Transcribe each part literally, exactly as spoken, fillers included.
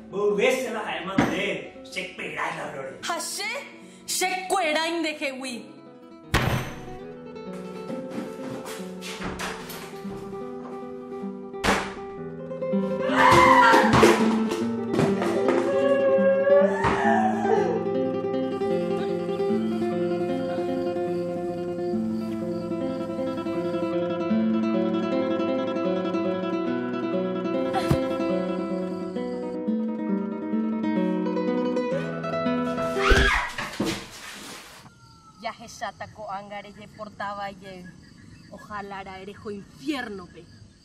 Burguesa la alma de se pega la gloria. Hashe, se cuerain de Jewi. Ya Jeshata ko angare ye portaba ye. Ojalá era erejo infierno pe.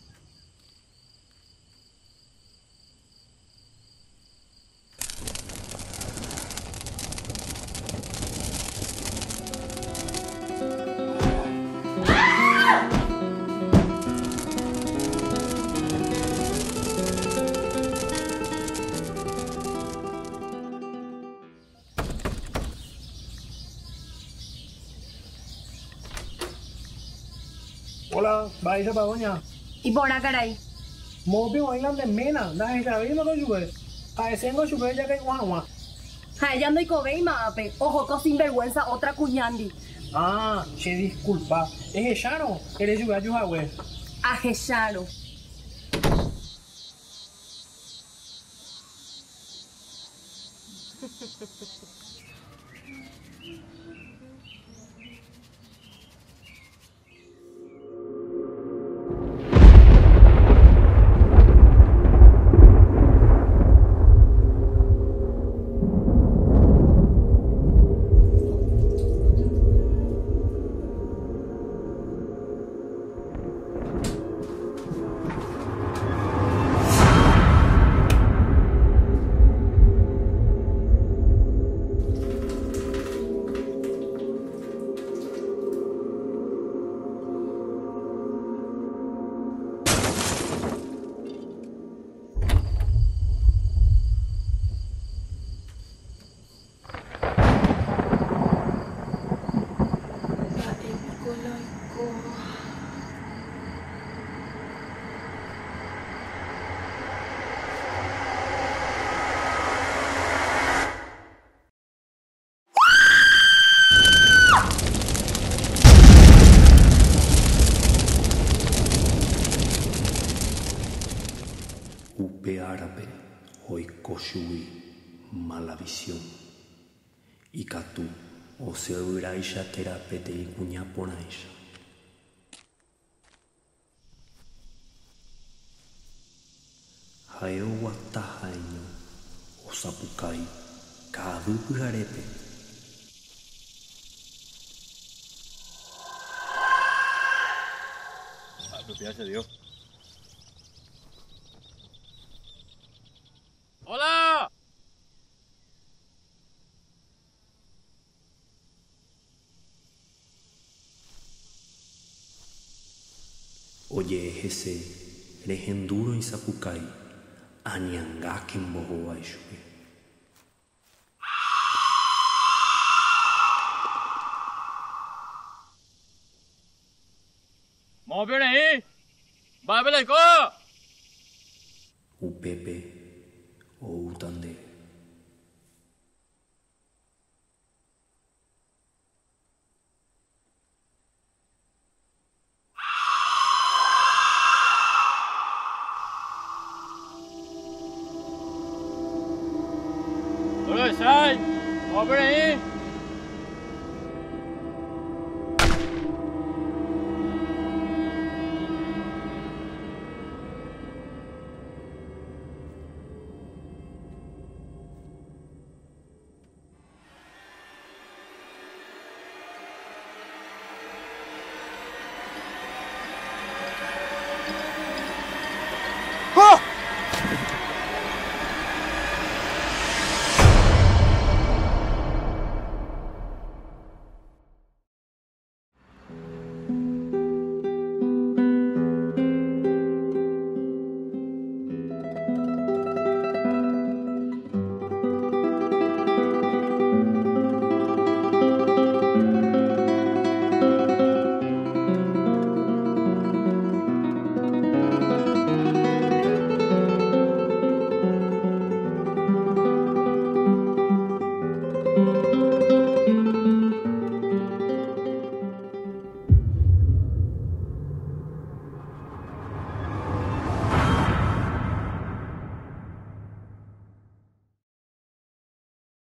Hola, भाई साहब आओ यहाँ Y por acá caray. मोबी वाइलाम de mena ना है क्या भाई मगर जुए ऐसे को जुए जाके वहाँ वहाँ Ja, ya ando y cobé y mape. Ojo, co sinvergüenza, otra cuñandi. ah che disculpa es Shano eres jugar jugar güey Ajesharo. Upe árabe, oikoshui, mala visión. Ikatu, o se uraisha terapete y cuña ponaisha. Haeo watahaino, o sapukai, kadu pujarete. Apropiarse Dios. ¡Hola! Oye, ese, legenduro y sapukai, anianga que mbogo aishuke. ¡Vamos bien ahí! ¡Va a ver el co! Upepe, o utande. ¡Hola, Sai! ¡Vamos bien ahí!